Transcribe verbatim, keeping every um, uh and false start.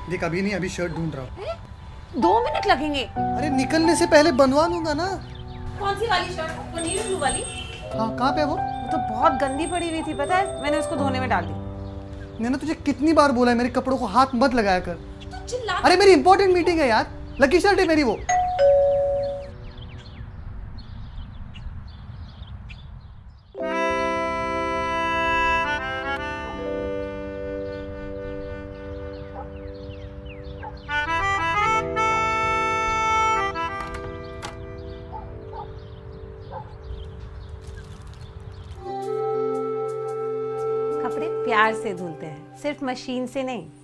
देख अभी नहीं, अभी शर्ट ढूंढ रहा हूँ। दो मिनट लगेंगे। अरे निकलने से पहले बनवा लूंगा ना। कौन सी वाली शर्ट? वो नीली ब्लू वाली? हाँ, कहाँ पे वो? वो तो बहुत गंदी पड़ी हुई थी, पता है, मैंने उसको धोने में डाल दी। मैंने तुझे कितनी बार बोला है मेरे कपड़ों को हाथ मत लगाया कर। तो चिल्ला। अरे मेरी इंपॉर्टेंट मीटिंग है यार, लकी शर्ट है मेरी वो। कपड़े प्यार से धुलते हैं, सिर्फ मशीन से नहीं।